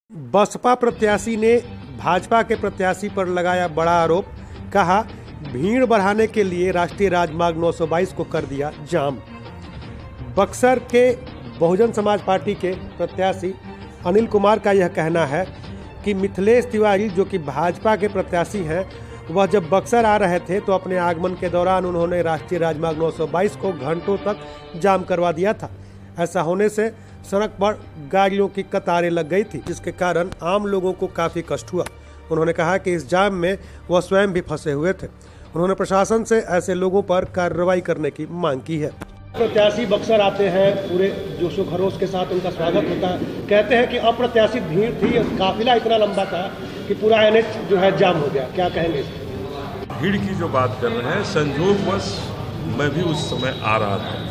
बसपा प्रत्याशी ने भाजपा के प्रत्याशी पर लगाया बड़ा आरोप। कहा, भीड़ बढ़ाने के लिए राष्ट्रीय राजमार्ग 922 को कर दिया जाम। बक्सर के बहुजन समाज पार्टी के प्रत्याशी अनिल कुमार का यह कहना है कि मिथिलेश तिवारी जो कि भाजपा के प्रत्याशी हैं, वह जब बक्सर आ रहे थे तो अपने आगमन के दौरान उन्होंने राष्ट्रीय राजमार्ग 922 को घंटों तक जाम करवा दिया था। ऐसा होने से सड़क पर गाड़ियों की कतारें लग गई थी, जिसके कारण आम लोगों को काफ़ी कष्ट हुआ। उन्होंने कहा कि इस जाम में वह स्वयं भी फंसे हुए थे। उन्होंने प्रशासन से ऐसे लोगों पर कार्रवाई करने की मांग की है। प्रत्याशी बक्सर आते हैं, पूरे जोशो खरोश के साथ उनका स्वागत होता है। कहते हैं कि अप्रत्याशित भीड़ थी, काफिला इतना लंबा था कि पूरा एनएच जो है जाम हो गया। क्या कहेंगे? भीड़ की जो बात कर रहे हैं, संयोगवश मैं भी उस समय आ रहा था।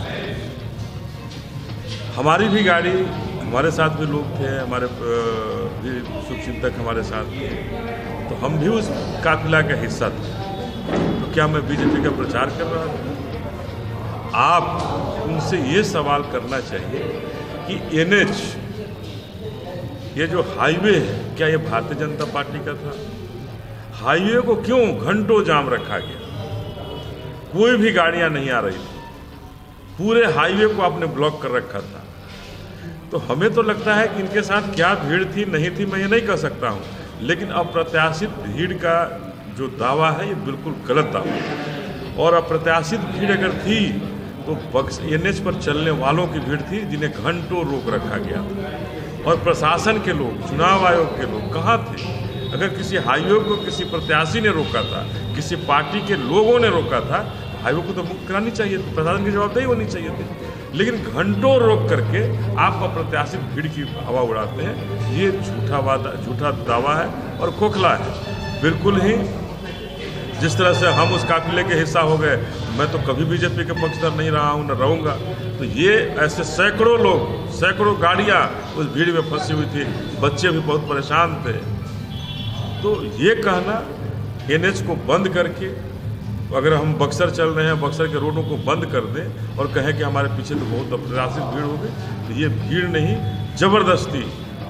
हमारी भी गाड़ी, हमारे साथ भी लोग थे, हमारे भी शुभचिंतक हमारे साथ थे, तो हम भी उस काफिला का हिस्सा थे। तो क्या मैं बीजेपी का प्रचार कर रहा था? आप उनसे ये सवाल करना चाहिए कि एनएच, ये जो हाईवे है, क्या ये भारतीय जनता पार्टी का था? हाईवे को क्यों घंटों जाम रखा गया? कोई भी गाड़ियां नहीं आ रही थी, पूरे हाईवे को आपने ब्लॉक कर रखा था। तो हमें तो लगता है कि इनके साथ क्या भीड़ थी नहीं थी मैं ये नहीं कह सकता हूँ, लेकिन अप्रत्याशित भीड़ का जो दावा है ये बिल्कुल गलत दावा है। और अप्रत्याशित भीड़ अगर थी तो एनएच पर चलने वालों की भीड़ थी, जिन्हें घंटों रोक रखा गया था। और प्रशासन के लोग, चुनाव आयोग के लोग कहाँ थे? अगर किसी हाईवे को किसी प्रत्याशी ने रोका था, किसी पार्टी के लोगों ने रोका था, हाईवे को तो मुक्त करानी चाहिए थी, प्रशासन की जवाबदेही होनी चाहिए थी। लेकिन घंटों रोक करके आप अप्रत्याशित भीड़ की हवा उड़ाते हैं। ये झूठा दावा है और खोखला है। बिल्कुल ही जिस तरह से हम उस काफिले के हिस्सा हो गए, मैं तो कभी बीजेपी के पक्षधर नहीं रहा हूँ, न रहूँगा। तो ये ऐसे सैकड़ों लोग, सैकड़ों गाड़ियाँ उस भीड़ में फंसी हुई थी, बच्चे भी बहुत परेशान थे। तो ये कहना एनएच को बंद करके, अगर हम बक्सर चल रहे हैं, बक्सर के रोडों को बंद कर दें और कहें कि हमारे पीछे तो बहुत अप्रत्याशित भीड़ हो गई, तो ये भीड़ नहीं, जबरदस्ती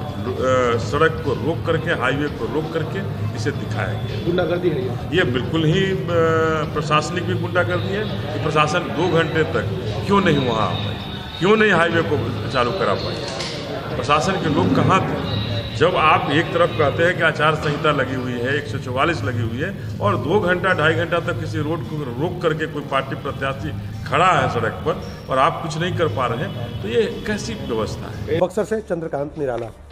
सड़क को रोक करके, हाईवे को रोक करके इसे दिखाया गया। गुंडागर्दी है ये बिल्कुल ही प्रशासनिक भी गुंडागर्दी है कि प्रशासन 2 घंटे तक क्यों नहीं वहाँ आ पाई, क्यों नहीं हाईवे को चालू करा पाई? प्रशासन के लोग कहाँ थे? जब आप एक तरफ कहते हैं कि आचार संहिता लगी हुई है, 144 लगी हुई है, और 2 घंटा 2.5 घंटा तक किसी रोड को रोक करके कोई पार्टी प्रत्याशी खड़ा है सड़क पर और आप कुछ नहीं कर पा रहे हैं, तो ये कैसी व्यवस्था है? बक्सर से चंद्रकांत निराला।